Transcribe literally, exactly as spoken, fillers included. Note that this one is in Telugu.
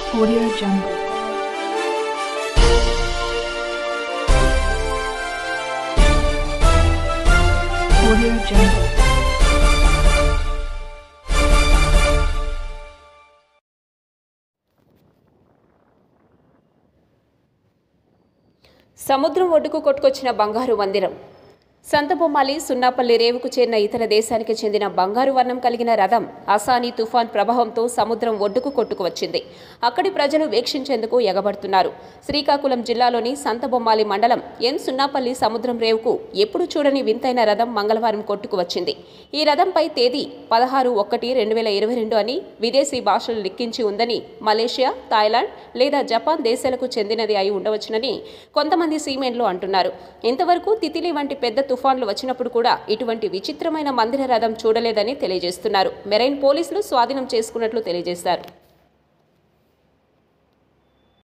Audio Jungle. Audio Jungle. సముద్రం ఒడ్డుకు కొట్టుకొచ్చిన బంగారు మందిరం. సంతబొమ్మాలి సున్నాపల్లి రేవుకు చేరిన ఇతర దేశానికి చెందిన బంగారు వర్ణం కలిగిన రథం అసానీ తుఫాన్ ప్రభావంతో సముద్రం ఒడ్డుకు కొట్టుకువచ్చింది. అక్కడి ప్రజలు వీక్షించేందుకు ఎగబడుతున్నారు. శ్రీకాకుళం జిల్లాలోని సంతబొమ్మాలి మండలం ఎన్ సున్నాపల్లి సముద్రం రేవుకు ఎప్పుడు చూడని వింతైన రథం మంగళవారం కొట్టుకువచ్చింది. ఈ రథంపై తేదీ పదహారు ఒకటి రెండు వేల ఇరవై రెండు అని విదేశీ భాషలు లిఖించి ఉందని, మలేషియా, థాయిలాండ్ లేదా జపాన్ దేశాలకు చెందినది అయి ఉండవచ్చునని కొంతమంది సీమెన్లు అంటున్నారు. ఇంతవరకు తితిలి వంటి పెద్ద తుఫాన్లు వచ్చినప్పుడు కూడా ఇటువంటి విచిత్రమైన మందిర రథం చూడలేదని తెలియజేస్తున్నారు. మెరైన్ పోలీసులు స్వాధీనం చేసుకున్నట్లు తెలియజేశారు.